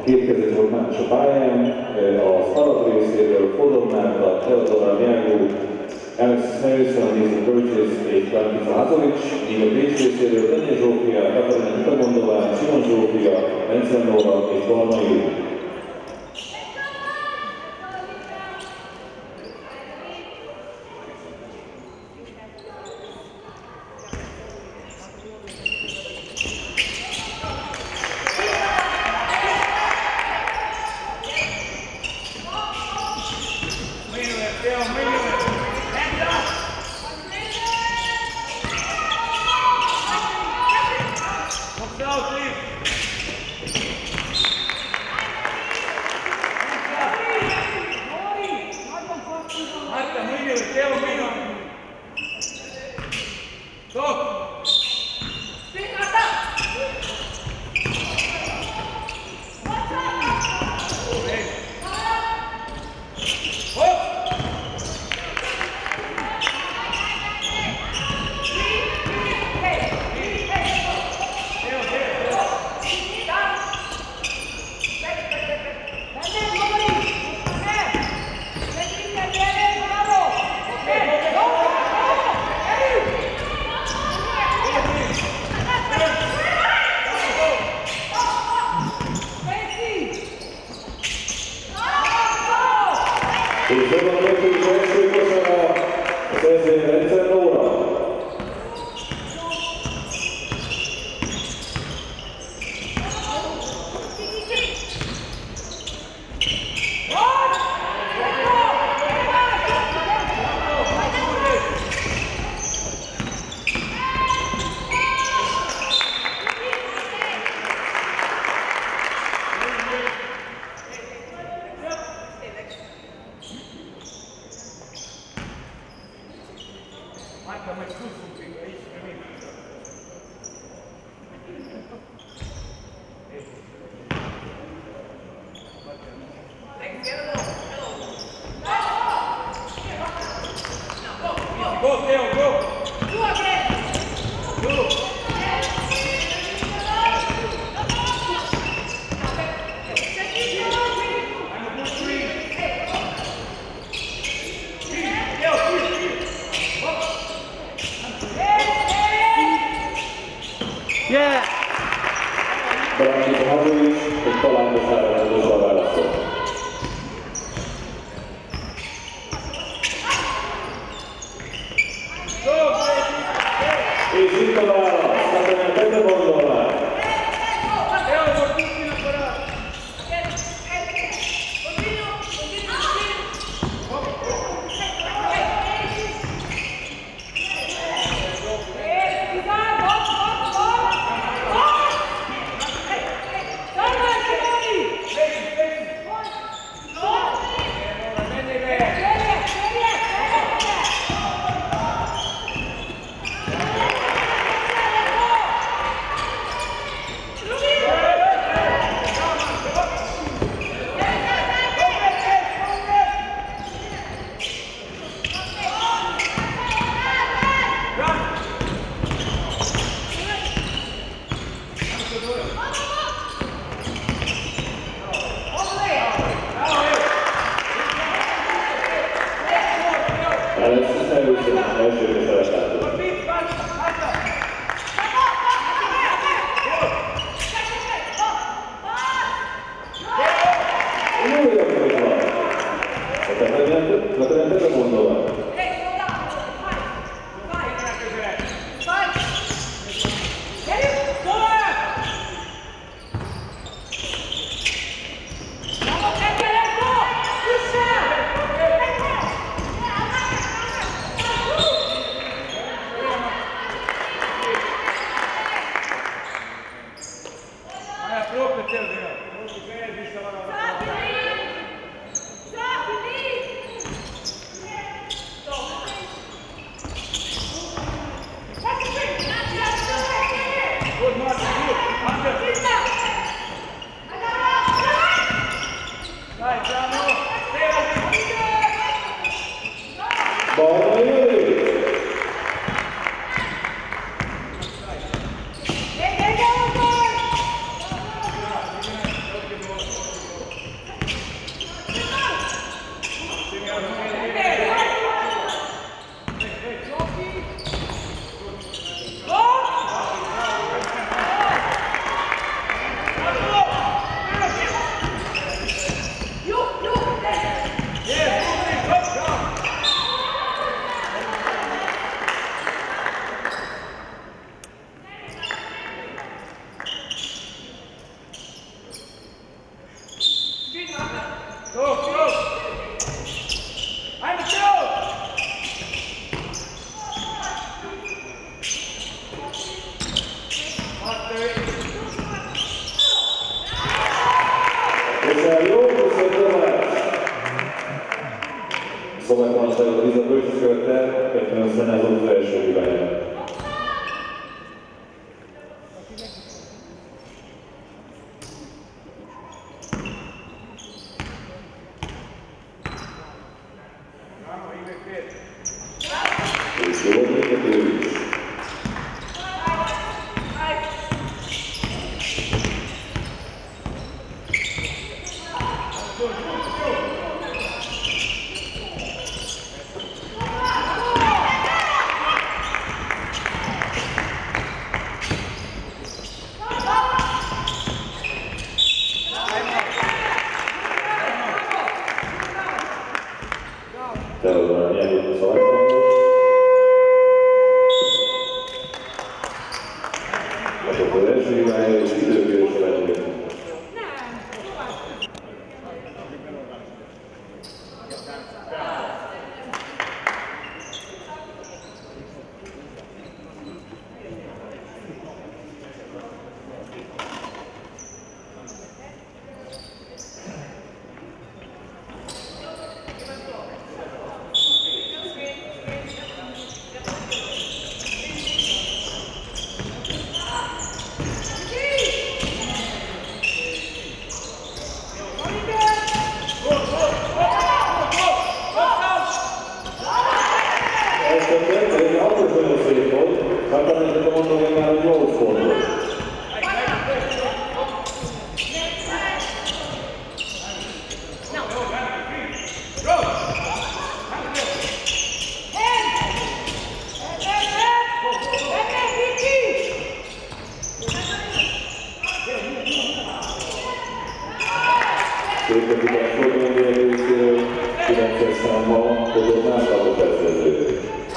érkezett volt más a pályán, az Arad részéről Fodor Márta, Teodora Jágó, Alexis Harrison, Nathan Burgess és Kárpita Házovics, míg a Bécs részéről Tanya Zsófia, Katarina Kamondová, Simon Zsófia, Rendszer Nóra és Barna Júli. hiszen ez az első hibája. És jó végető is. Teodora Nyágyú szalagban. Azok az első hibája és időkérőse lett. Akkor is nagyon szép volt, Katalin, mondom, hogy már 8 pont volt. Szép után Fordulónia részéről 9-es számban Kodor Márta percező.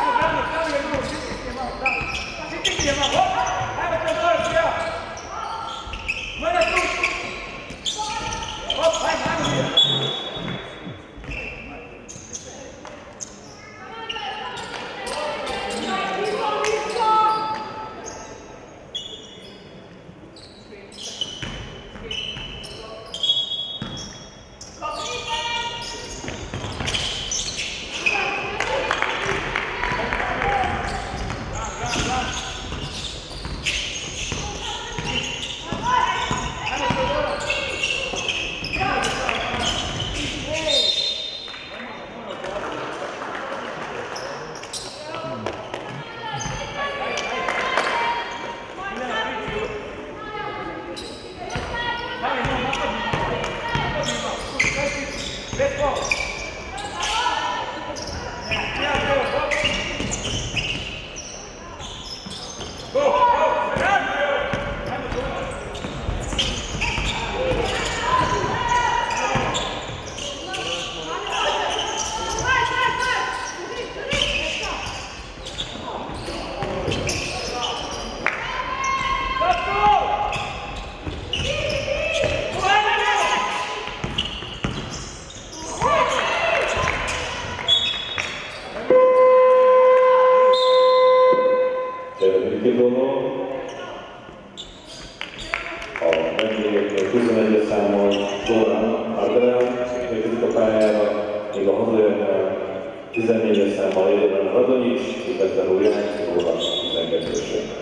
A vendégeknél 11-es számon Zoran Arderán érkezik a pályára, még a hazajönnel 14-es számmal Élőben Radonyics, illetve Rúján, Zoran 12-esre.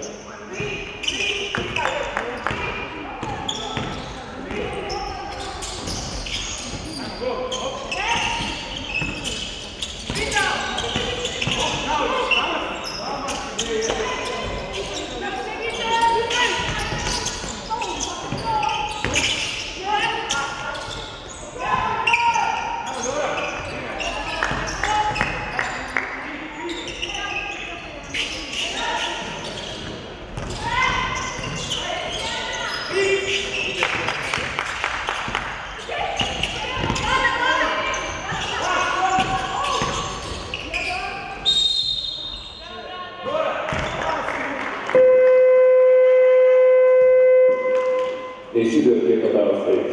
És időkép a választék.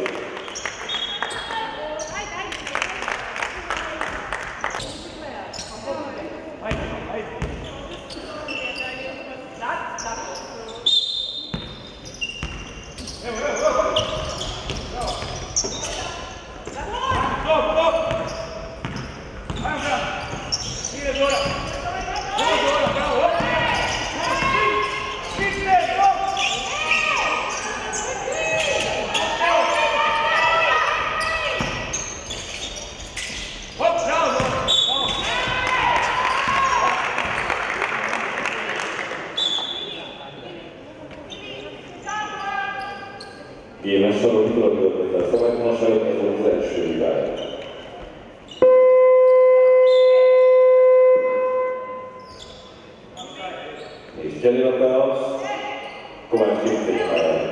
Go! Émes sarok kitöltötte a szabálytalanságot, ez volt az első hibája. És Cserélapához, Kovács Készítés pályára.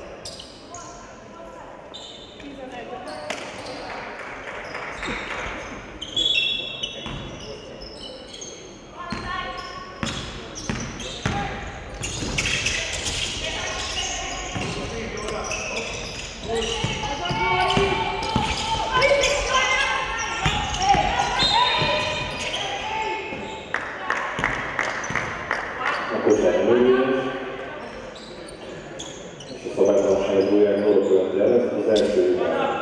És a szabálytalanságot újján jól követi el, ez az első hibája.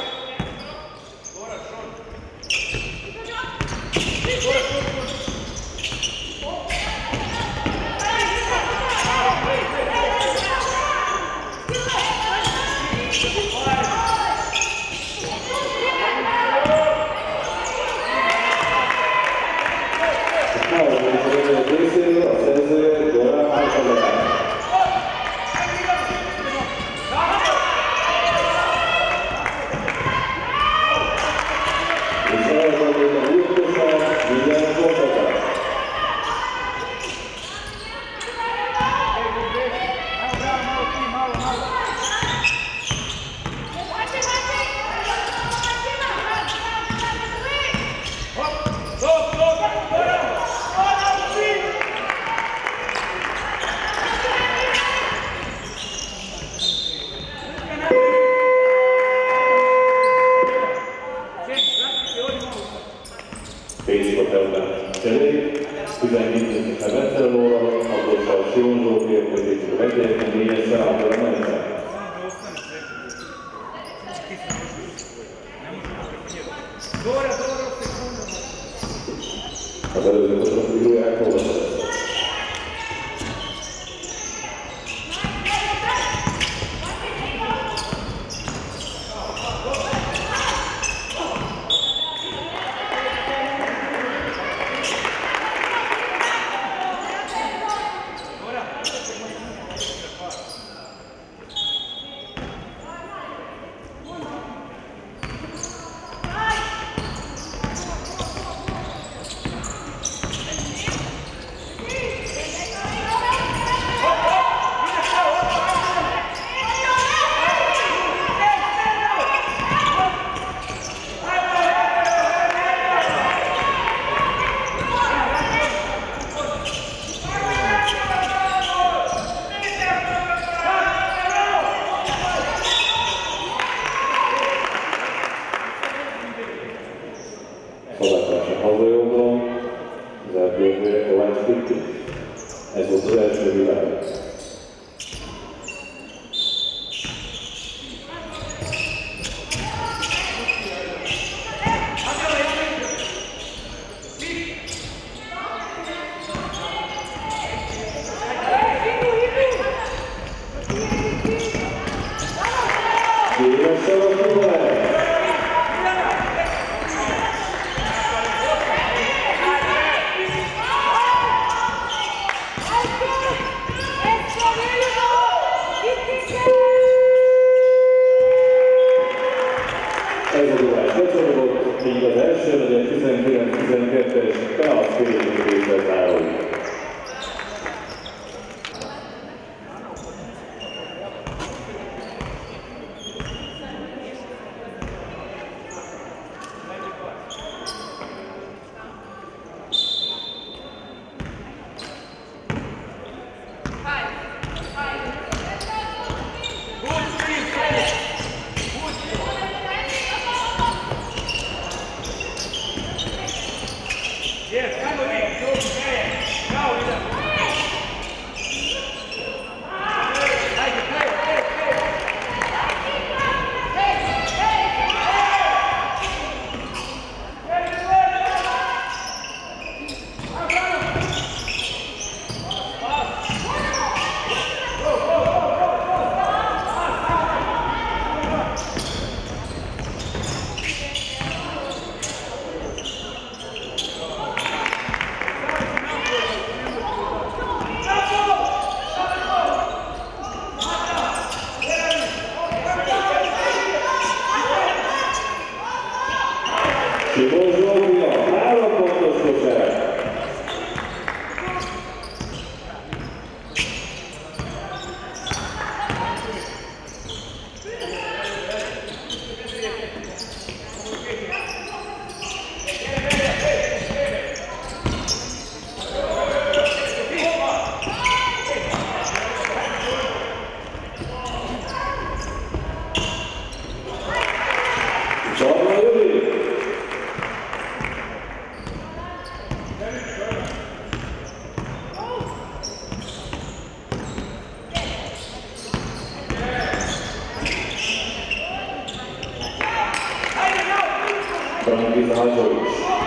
Részéről a szerzője Dorán Általában. És elvállalja a újtóság, minden voltatás. Pécsi területen cserék, 17 Vencellóra, akkor a Sion Zsófér, hogy megérteni 4-esre átadra mencsel. Az előző kosok íróják olvasat. Szabálytalanság hazajobbról, az elbőrvére Kovács Készítés. Ez volt az első hibája. Nikita Hadzovic.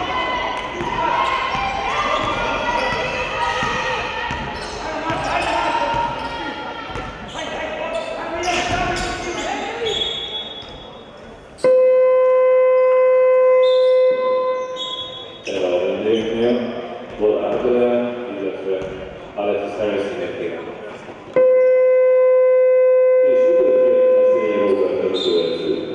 Erre a vendégnél Bola Ádele, illetve Alexis Harris-nek kérem. És időt a Szényi Róbert vezetőedző.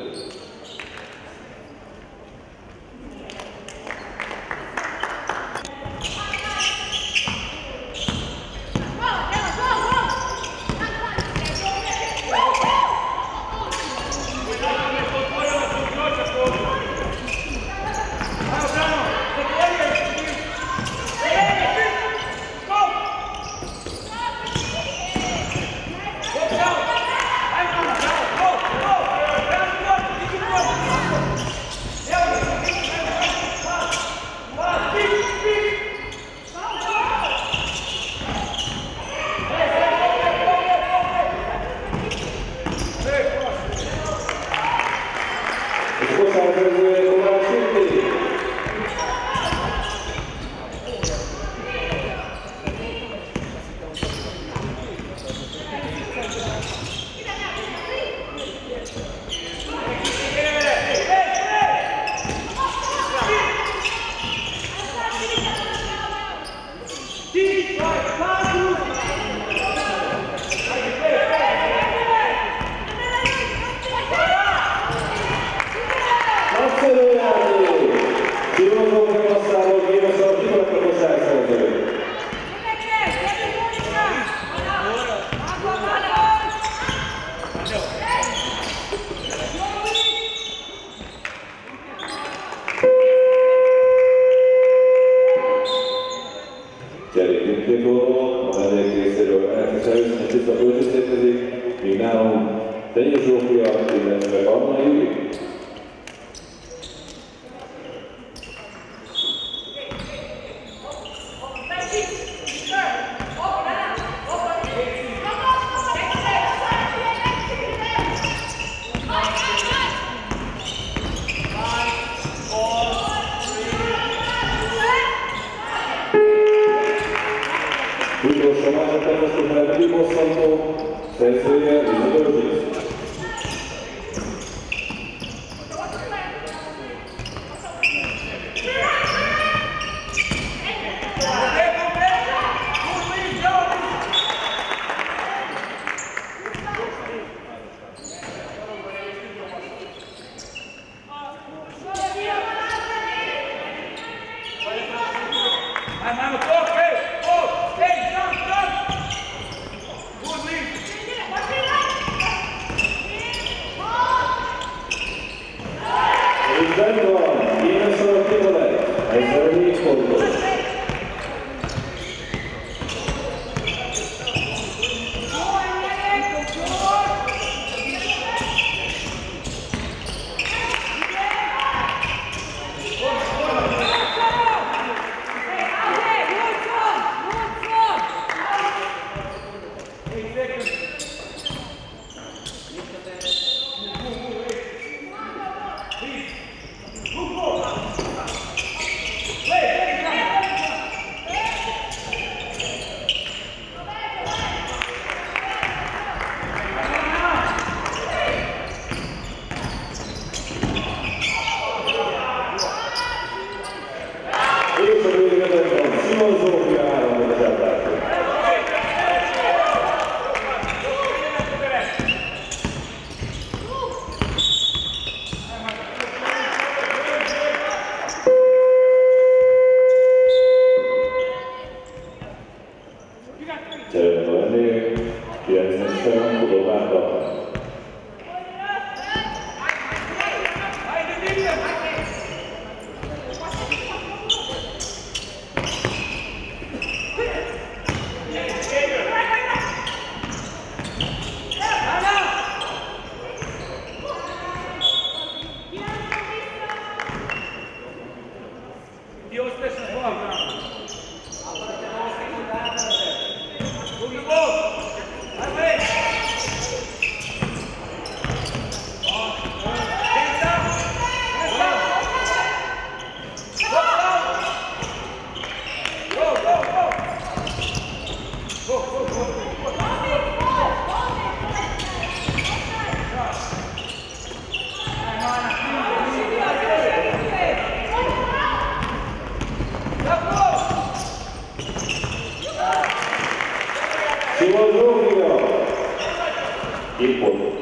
Simon Zsófia. Két pont.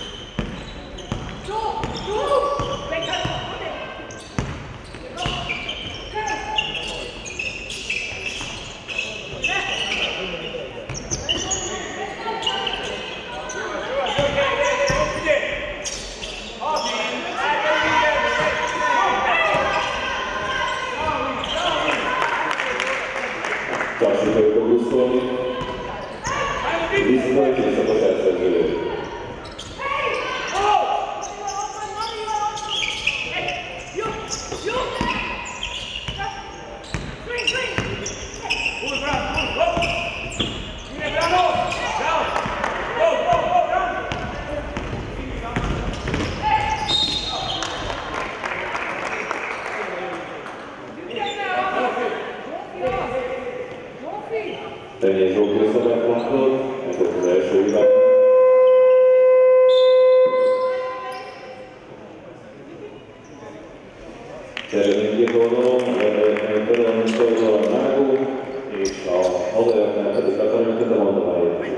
Csak sikerült a buszolni. Visszafelé készított elszerződő. Tenyér Zsófia szabályt pontot, ez volt az első hibát. Cserélünk két oldalon, a lehetőleg területen oldalon a Mágó, és a hazajöttnek pedig betarjunk a mondomáját.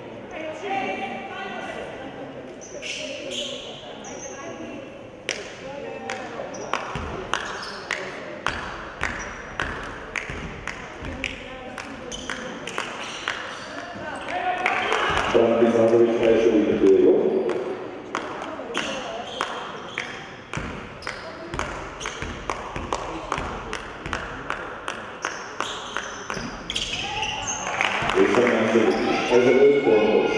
Branki Szándorics első ügyető, jó? És a második is. Ez a 5 pontos.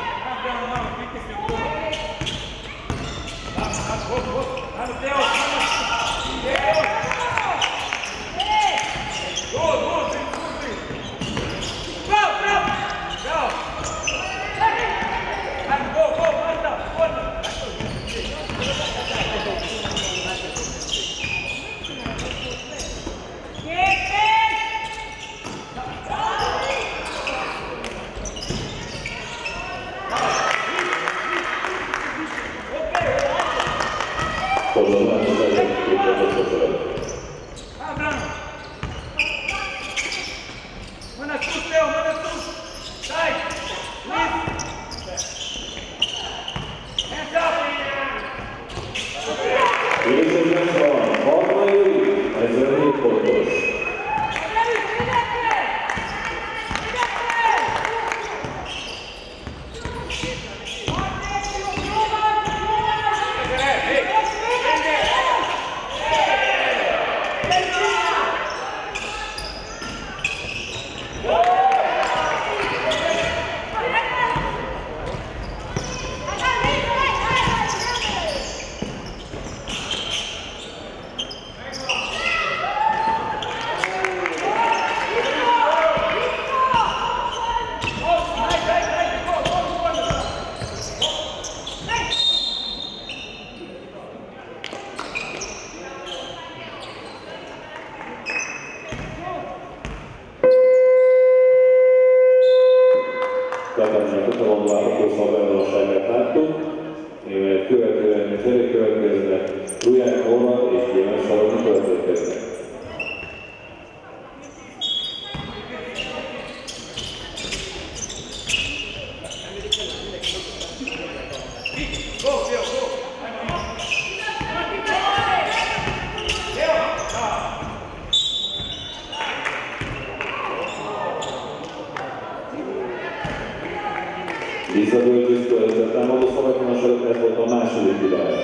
Tagadják a találkozó szabályosságát láttuk, követően cserék következnek, Ruják Róna és Kémen Sarolni következnek. Visszatöltőztől ezzel támadó szabálytalanságot, ez volt a második hibája.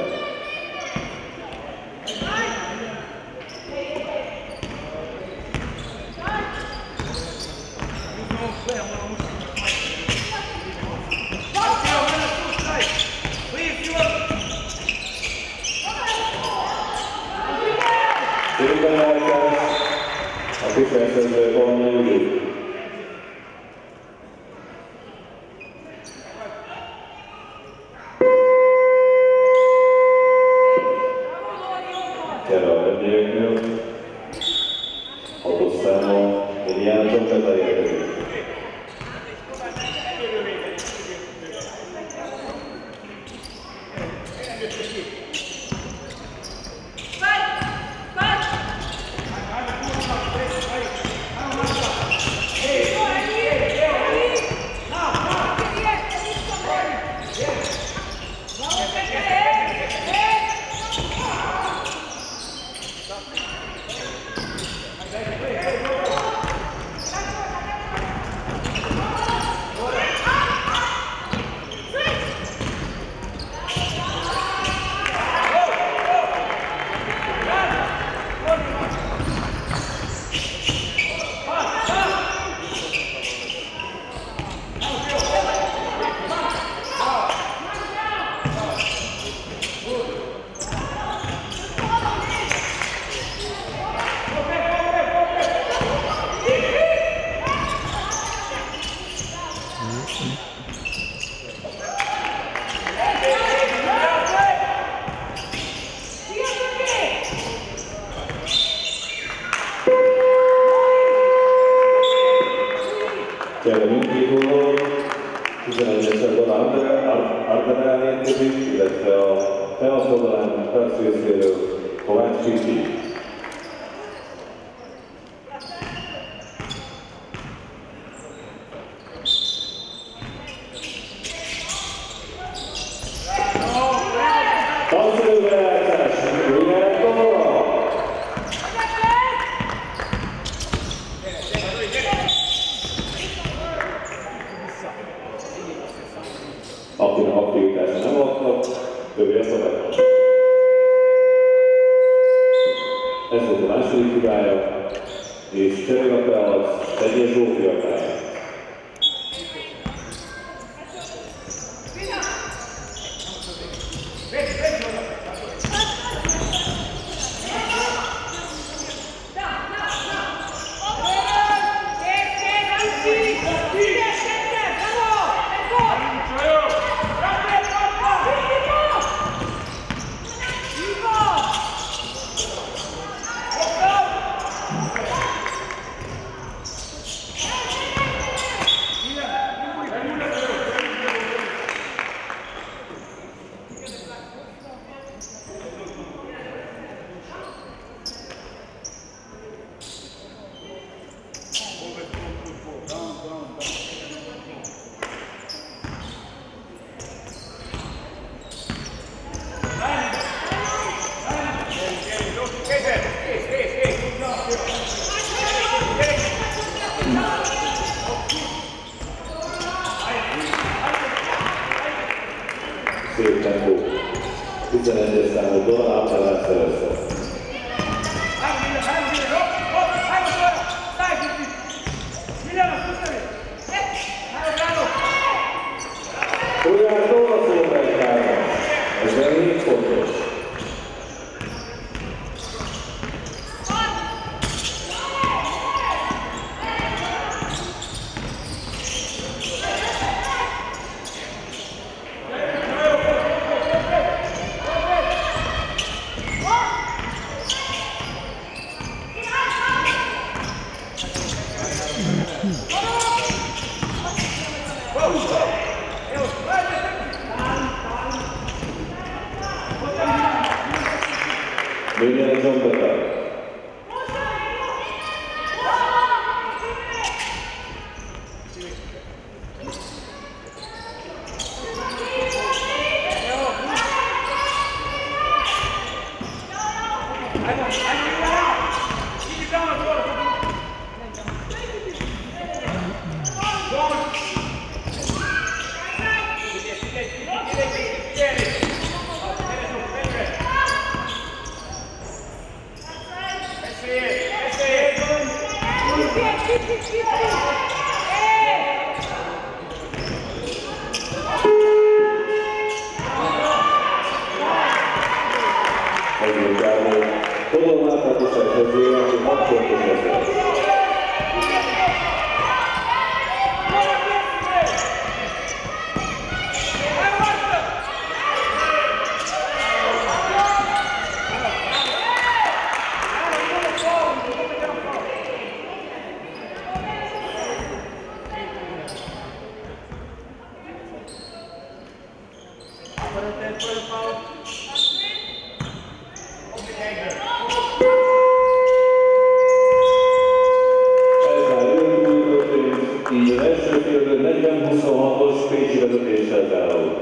Szépen elkezdett a kifelszerző Palma Júli. Gyere a vendégeknél, autószámmal, Indiana Jones elérkezik. Csere mindkét oldalon, 11-esen Dora Ardenál érkezik, illetve a Teasz oldalán Perc részéről Kovács Kiki. Akinek aktivitása nem adnak, többé a szabad. Ez volt a második hibája, és cserélapel az Tegye Zsófia pályája. Szép tempó. 11-es számú Dora Ardenál szerezte. Ugyan Dora szóltására. Ez 4 pontos. William Jombata. Tudom láthatóság közé, aki 6 pontos lesz. Így az első félidő 40-26-os Pécsi vezetéssel zárul.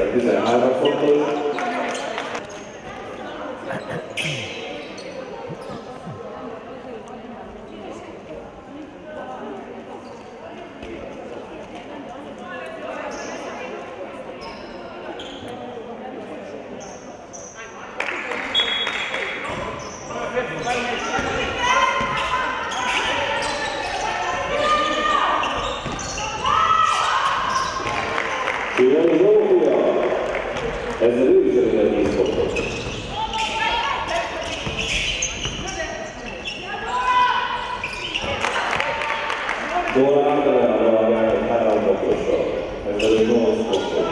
13 fontos. Ezzel ő is örülhet 10 pontot. Dóra általában a vált 3 pontosra. Ezzel ő 8 pontot.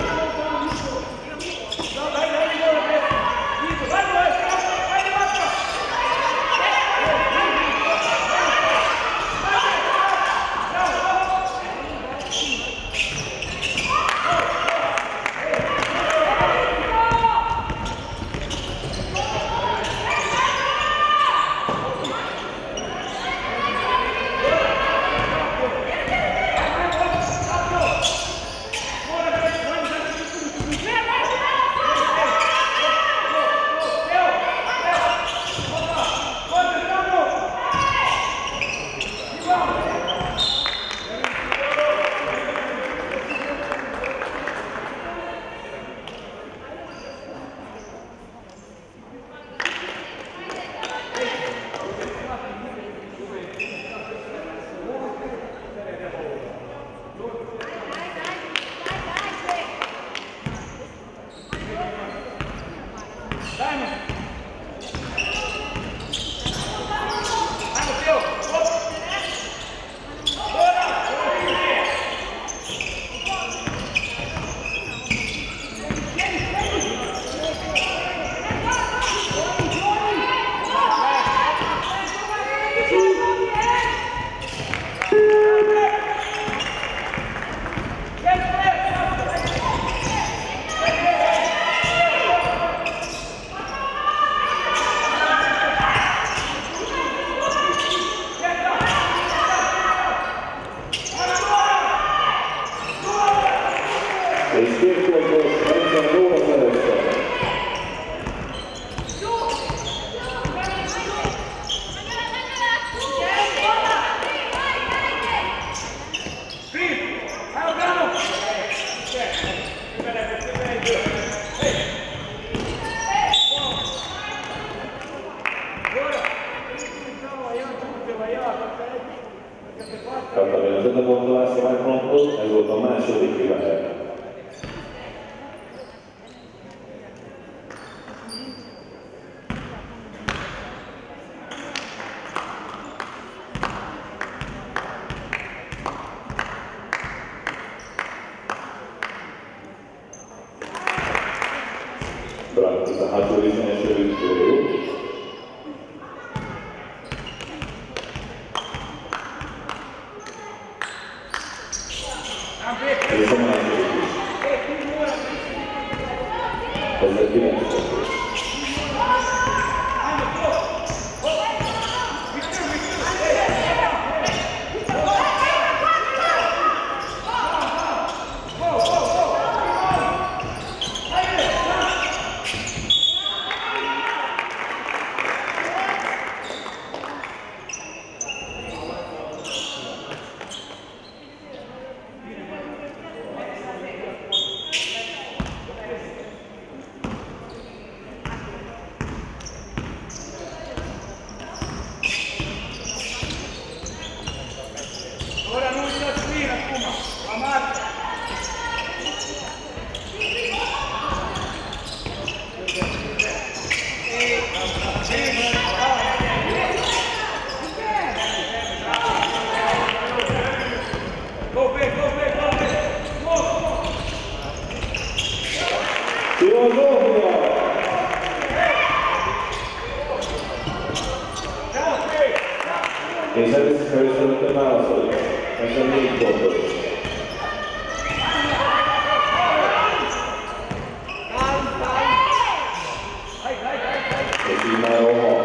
Kaptam én az ötlegondolást a Microntól, ez volt a második világ. Practice a hátul is első ütőjű. És a második is. Ezzel 9 pontos. És először először válaszolja. Ez a 4 pontos. És így már a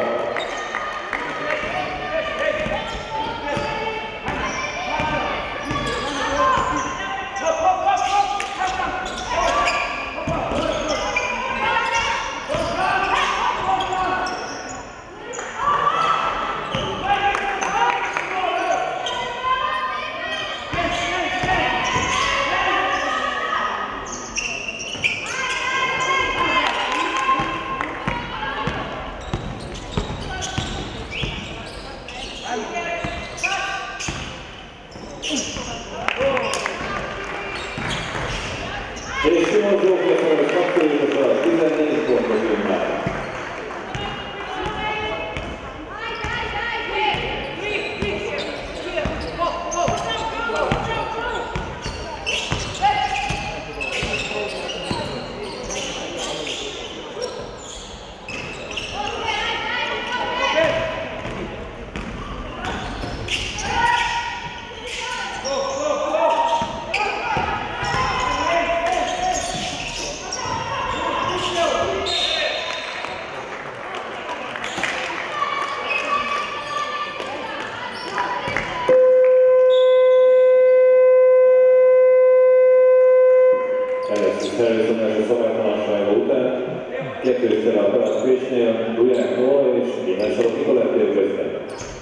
14 pontos immár. Első szabálytalansága után kettőszer a következésnél Gulyák Noah és Német Sarok Nikolett érkeznek.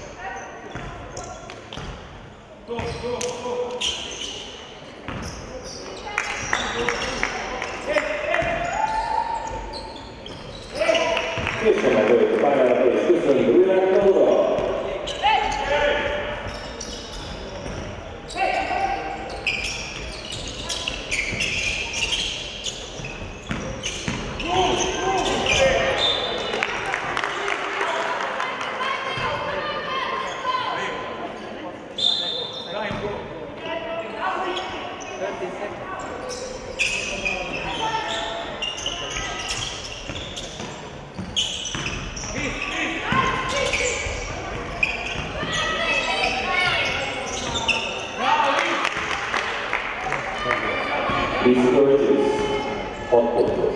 Később megjött a pályára és köszönjük Gulyák Noah! These coaches, hot pontos.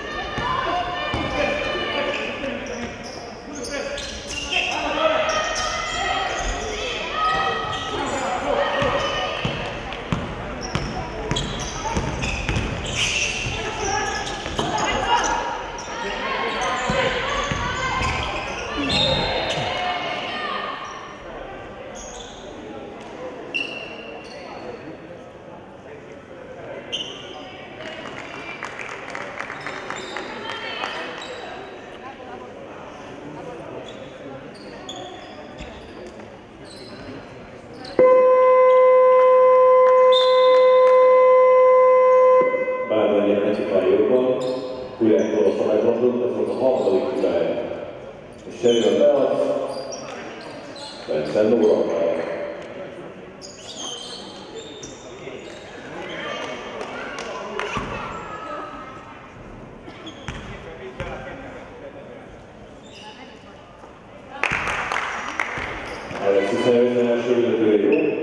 Gulyáktól a szabálytalanodott, ez volt a harmadik hibája. És cserébe beadsz, Bence Nóra. Alexis Harrison első illetője jó.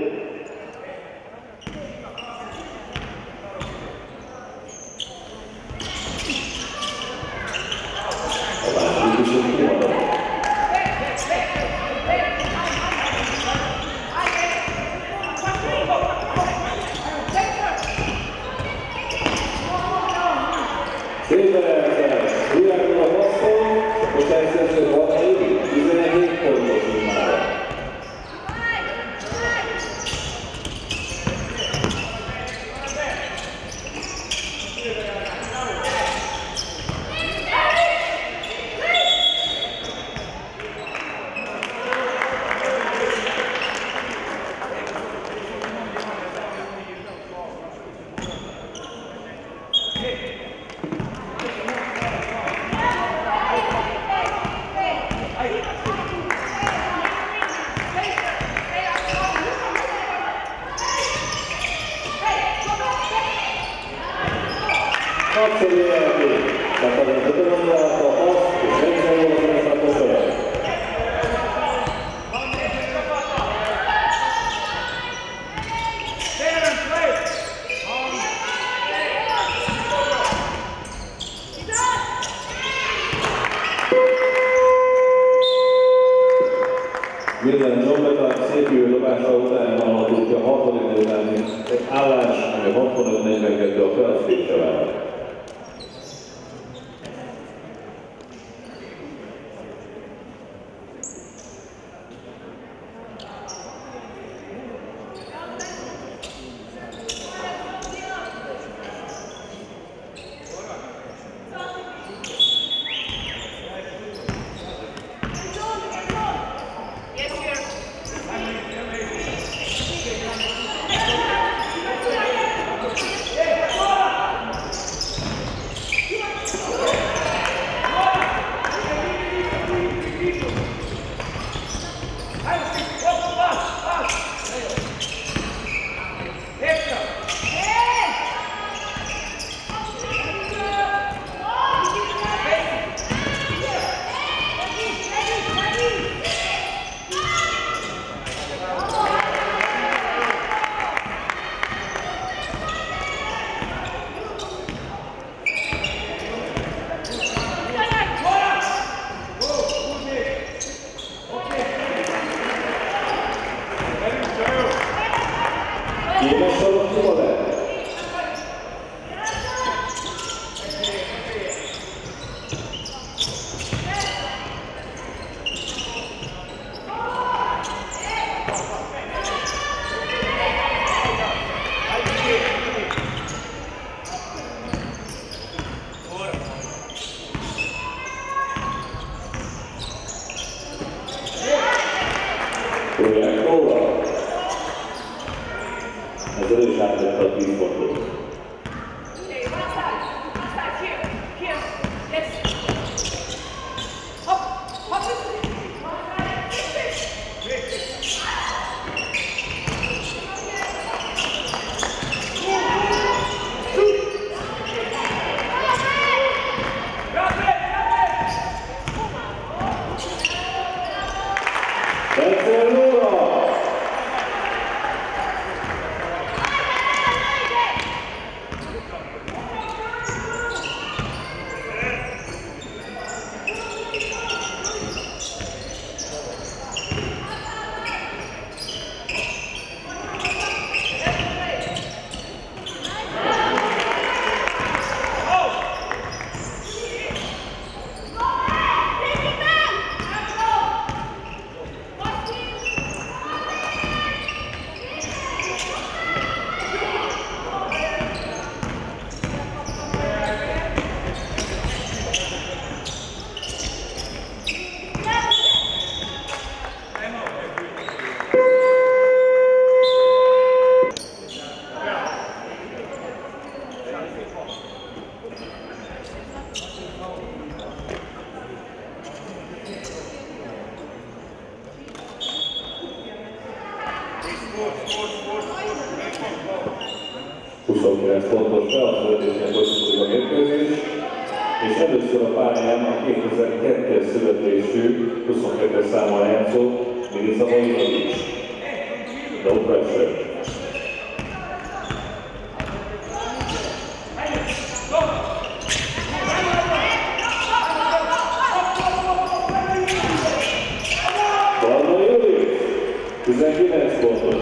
Szépen elkezd, Gulyáktól a passzol, és elkezdő valami 17 pontos immára. Nagyszerű jelentő, tehát a kötőgondolata azt, és megszerűen a köszönet. Minden Zsombeta szép jó dobása után hallottuk a harmadik utáni állás, ami 65-42 a felszépse vált. Próbálják róla. Ezzel ő is átvette a 10 pontot. Fontos beavatkozással folytatódik a mérkőzés, és először a pályán a 2002-es születésű 22-es számmal játszó Milica Vojinovic. No pressure. Vojinovic, 19 pontos.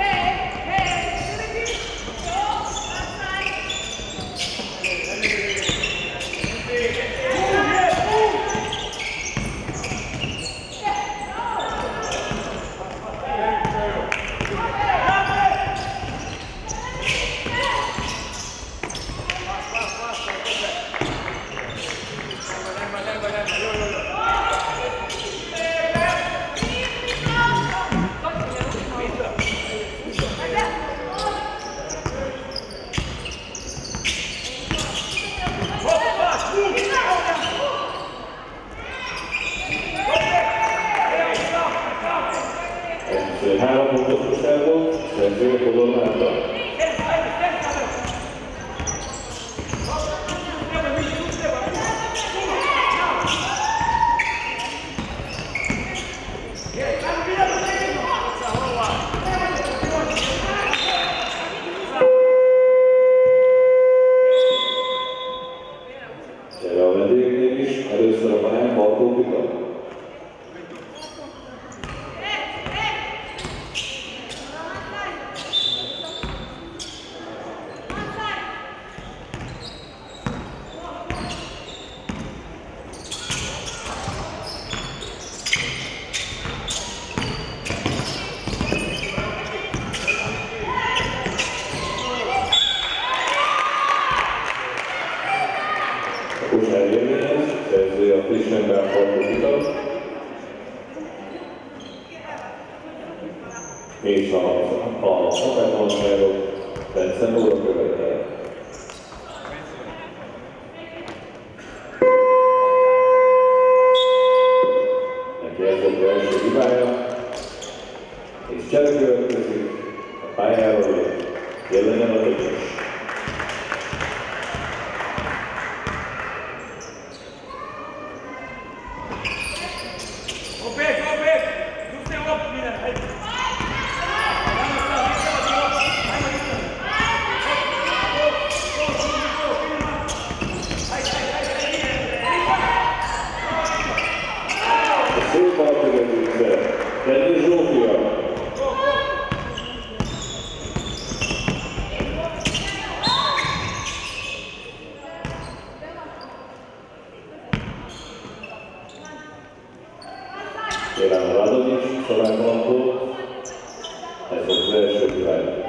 Három pontosából, szerzője Podolmáta. Gyere a vendégnél is, először a pályán Bartó Pika. Szerzője a Frischenberg Bartó és a szakáltalanságot Bence Nóra követel. Neki ez volt az első hibája, és csere következik a pályáról, jelenem a többes. Szép alapvezetőszer, Deni Zsófia. Kérem Radovics, Szolánkalantól, ez az első hibája.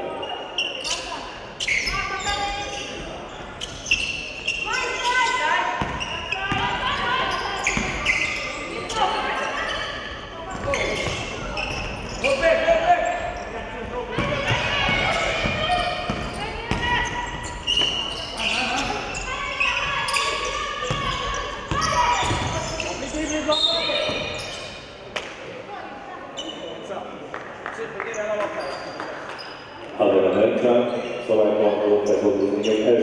Go back!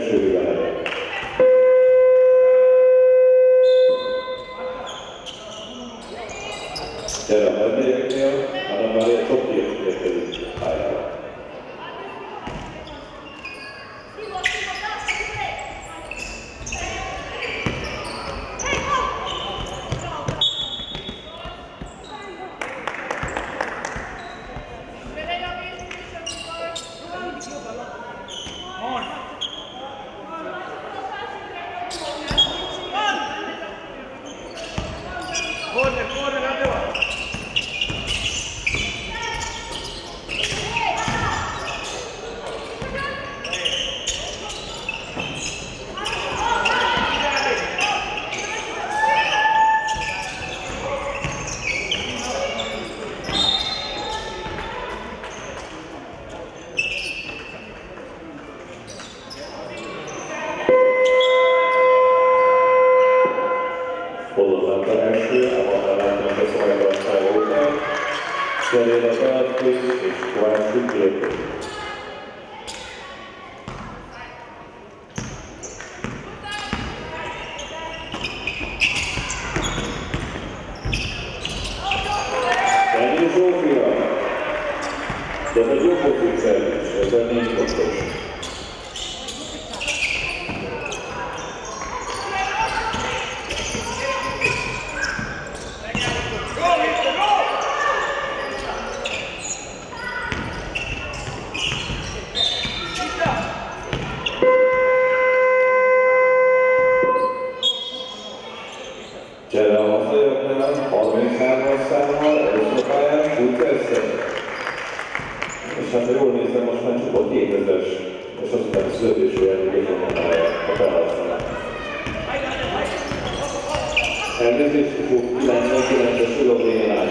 első ribája. Gyere a harmadiaknél, hanem már egy sok érkezik pályára. Fordulmánta első, a határátnak a szolgálatsága után, cserél a Beatriz és Kovács Tükrőt. Ennyi Zsófia, de egy jó pozíció is, ez ennél fontos. Csere a hazajöttnál, 33-as számmal, először pályán, úgy persze. És hát ha jól nézem, most már csak a 2000-es, és azután a születésű elégésen a felhasználás. Elnézést, 99-es Szlovén.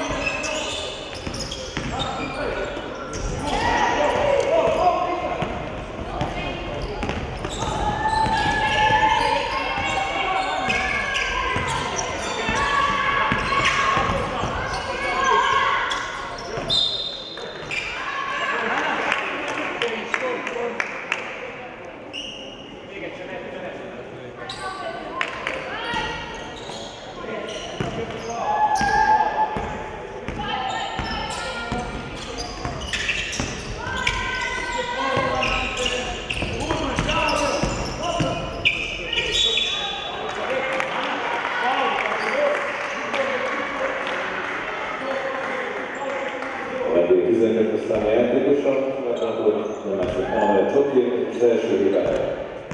Aztán a játékosan, mert akkor nem mások, hanem a Csoki, az első ribája.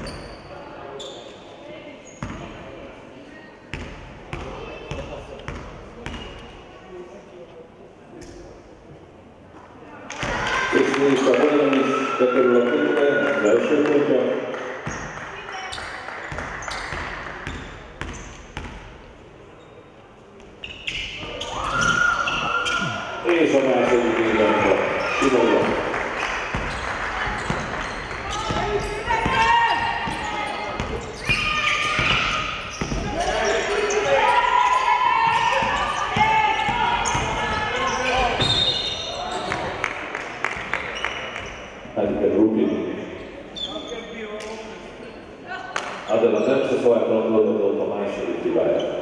És mi is a vonalon is bekerül a könyvbe, az első pontja. És a második irányba. Simolja. Adika Rubin. Adela nem se szolgáltanak oldalt a második ribáját.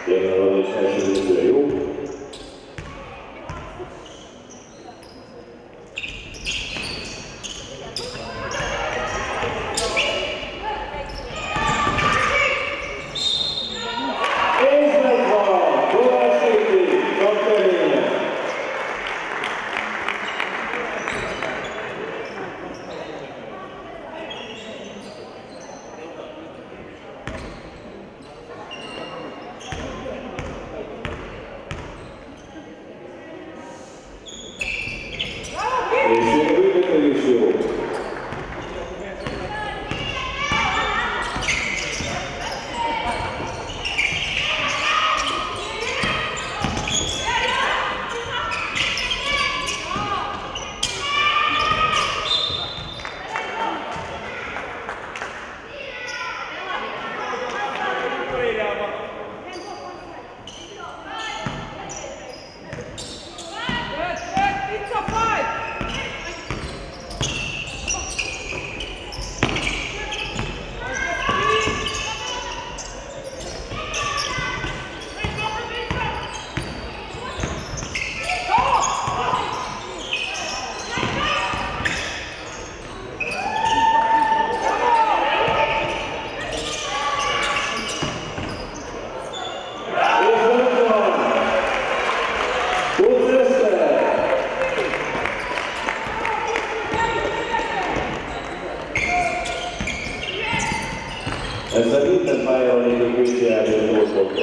Jelenleg egy első nézőre jó. Ezzel minden pályára lévő kézjelző gyorsboltok.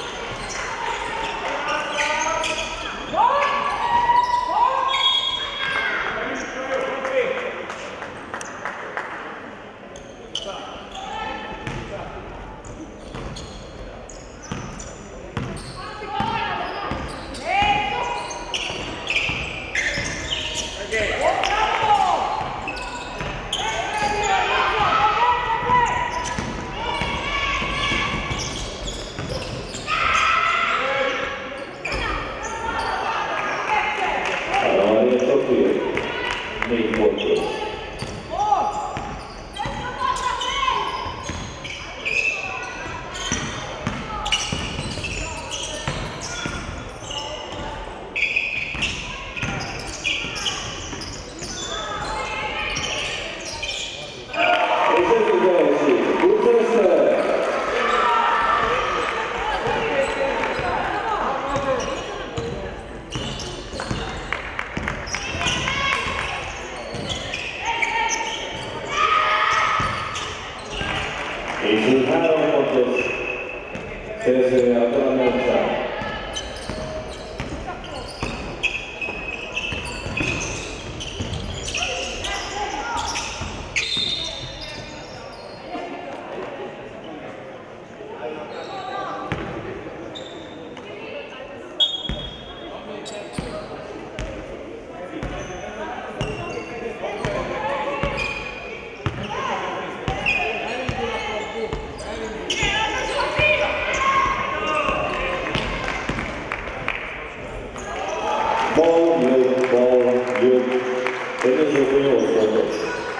És úgy 3 pontos szerzője a Talamárcsán. Ball jött, Benezsófa 8 pontos.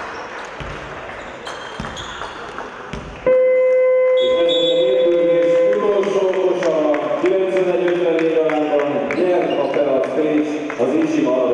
És ez volt a mérkőzés utolsó kosa, 91-50 év arányban nyert a Ferat Pécs az Icsi